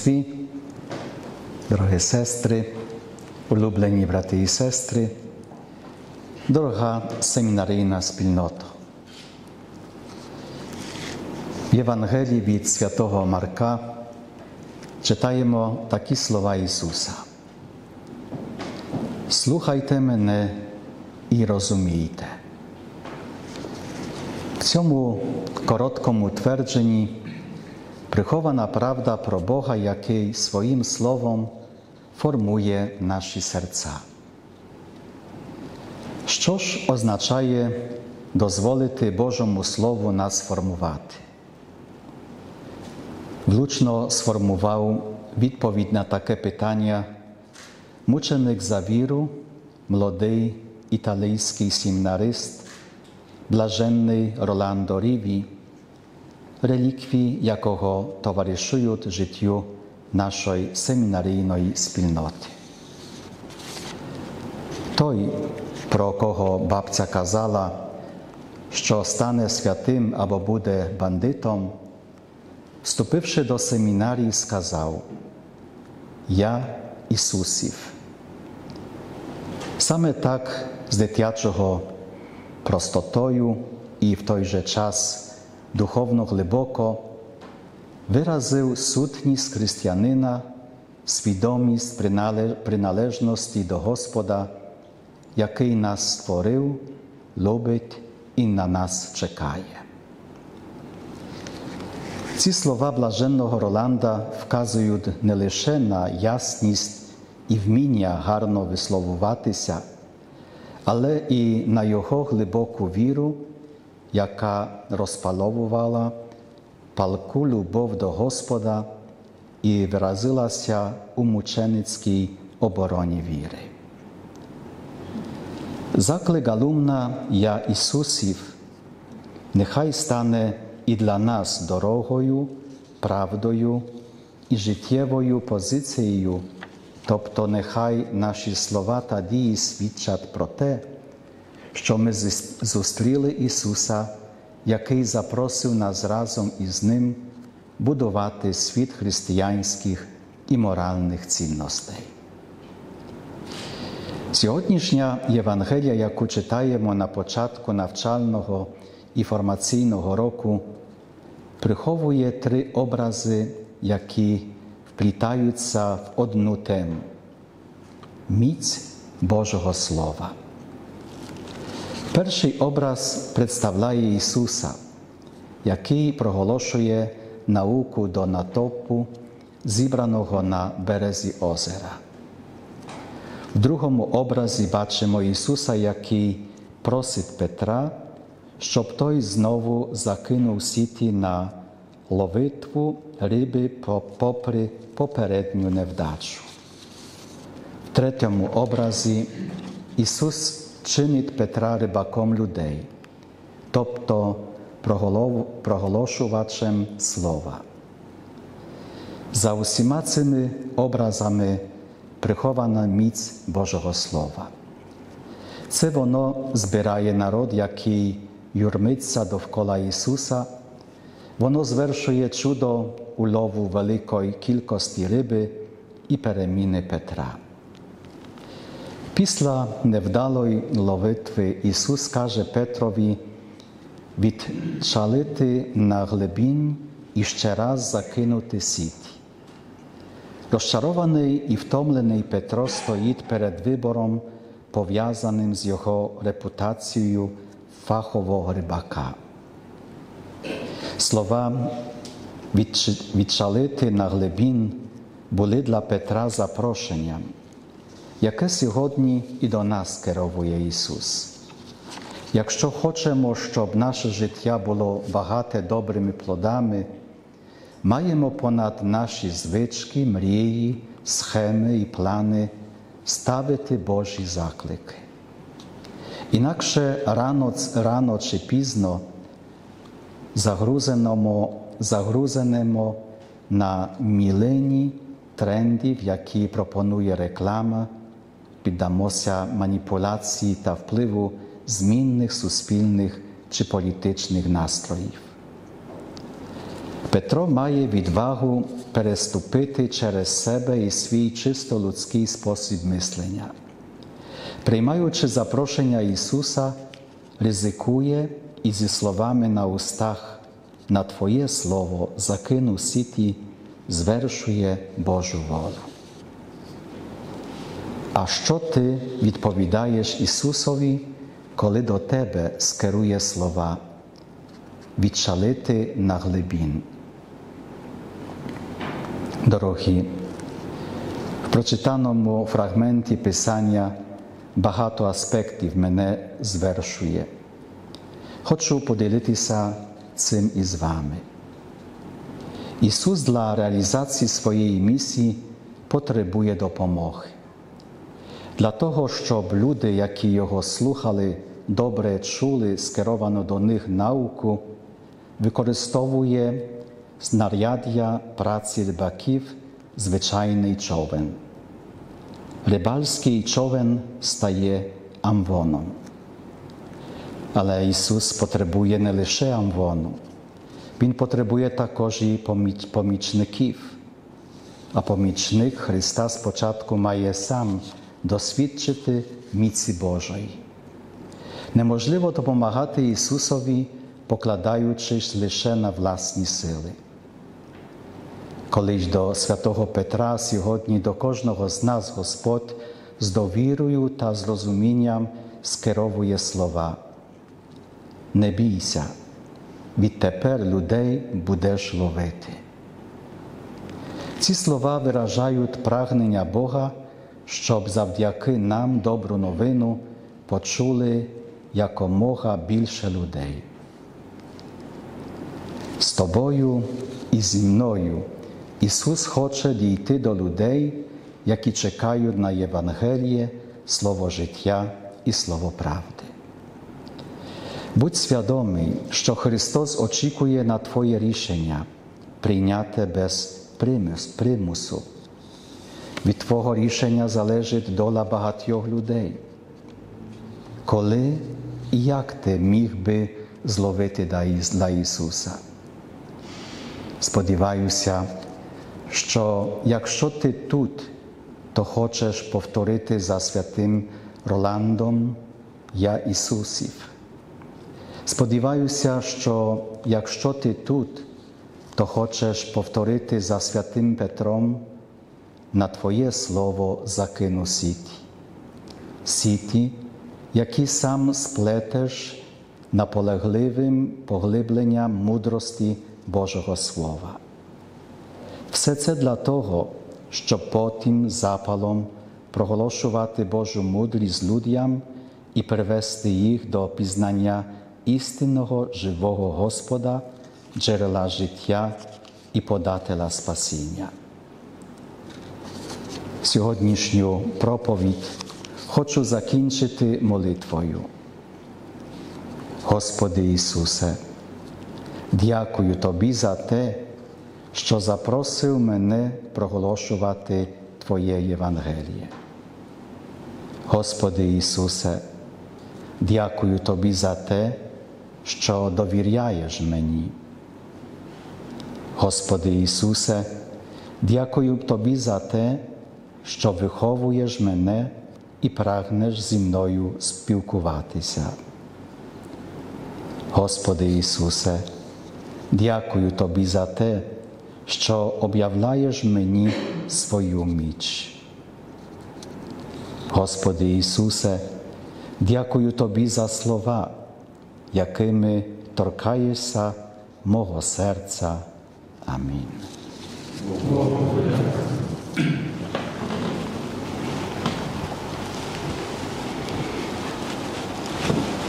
товаристві, дорогі сестри, улюблені брати і сестри, дорога семінарійна спільнота. В Євангелії від святого Марка читаємо такі слова Ісуса. «Слухайте мене і розумійте». В цьому короткому твердженні прихована правда про Бога, який своїм словом формує наші серця. Що ж означає дозволити Божому Слову нас формувати? Влучно сформував відповідь на таке питання мученик за віру, молодий італійський семінарист, блаженний Роландо Ріві, реліквії якого товаришують життю нашої семінарійної спільноти. Той, про кого бабця казала, що стане святим або буде бандитом, вступивши до семінарії, сказав: «Я Ісусів». Саме так з дитячого простотою і в той же час духовно глибоко виразив сутність християнина, свідомість приналежності до Господа, який нас створив, любить і на нас чекає. Ці слова блаженного Роланда вказують не лише на ясність і вміння гарно висловлюватися, але і на його глибоку віру, яка розпаловувала палку любов до Господа і виразилася у мученицькій обороні віри. Заклик алумна «Я Ісусів» нехай стане і для нас дорогою, правдою і життєвою позицією, тобто нехай наші слова та дії свідчать про те, що ми зустріли Ісуса, який запросив нас разом із Ним будувати світ християнських і моральних цінностей. Сьогоднішня Євангелія, яку читаємо на початку навчального і формаційного року, приховує три образи, які вплітаються в одну тему – міць Божого Слова. Перший образ представляє Ісуса, який проголошує науку до натовпу, зібраного на березі озера. В другому образі бачимо Ісуса, який просить Петра, щоб той знову закинув сіті на ловитву риби попри попередню невдачу. В третьому образі Ісус чинить Петра рибаком людей, тобто проголошувачем слова. За усіма цими образами прихована міць Божого Слова. Це воно збирає народ, який юрмиться довкола Ісуса, воно звершує чудо улову великої кількості риби і переміни Петра. Після невдалої ловитви Ісус каже Петрові відчалити на глибінь і ще раз закинути сіті. Розчарований і втомлений Петро стоїть перед вибором, пов'язаним з його репутацією фахового рибака. Слова «відчалити на глибінь» були для Петра запрошенням, яке сьогодні і до нас керує Ісус. Якщо хочемо, щоб наше життя було багате добрими плодами, маємо понад наші звички, мрії, схеми і плани ставити Божі заклики. Інакше рано чи пізно загрузенемо на мілені трендів, які пропонує реклама, піддамося маніпуляції та впливу змінних суспільних чи політичних настроїв. Петро має відвагу переступити через себе і свій чисто людський спосіб мислення. Приймаючи запрошення Ісуса, ризикує і зі словами на устах «На Твоє Слово закину сіті» звершує Божу волю. А що ти відповідаєш Ісусові, коли до тебе скерує слова «відчалити на глибін»? Дорогі, в прочитаному фрагменті Писання багато аспектів мене звершує. Хочу поділитися цим із вами. Ісус для реалізації своєї місії потребує допомоги. Для того, щоб люди, які Його слухали, добре чули скеровану до них науку, використовує знаряддя праці рибаків звичайний човен. Рибальський човен стає амвоном. Але Ісус потребує не лише амвону, Він потребує також і помічників. А помічник Христа спочатку має сам досвідчити міці Божої. Неможливо допомагати Ісусові, покладаючись лише на власні сили. Коли ж до святого Петра сьогодні до кожного з нас Господь з довірою та з розумінням скеровує слова: «Не бійся, відтепер людей будеш ловити». Ці слова виражають прагнення Бога, щоб завдяки нам добру новину почули якомога більше людей. З тобою і зі мною Ісус хоче дійти до людей, які чекають на Євангеліє, Слово життя і Слово правди. Будь свідомий, що Христос очікує на твоє рішення, прийняте без примусу. Від твого рішення залежить доля багатьох людей. Коли і як ти міг би зловити для Ісуса? Сподіваюся, що якщо ти тут, то хочеш повторити за святим Роландом «Я Ісусів». Сподіваюся, що якщо ти тут, то хочеш повторити за святим Петром «На Твоє Слово закину сіті». Сіті, які сам сплетеш наполегливим поглибленням мудрості Божого Слова. Все це для того, щоб потім запалом проголошувати Божу мудрість людям і привести їх до пізнання істинного живого Господа, джерела життя і подателя спасіння. Сьогоднішню проповідь хочу закінчити молитвою. Господи Ісусе, дякую Тобі за те, що запросив мене проголошувати Твоє Євангеліє. Господи Ісусе, дякую Тобі за те, що довіряєш мені. Господи Ісусе, дякую Тобі за те, що виховуєш мене і прагнеш зі мною спілкуватися. Господи Ісусе, дякую Тобі за те, що об'являєш мені свою міч. Господи Ісусе, дякую Тобі за слова, якими торкаєшся мого серця. Амінь.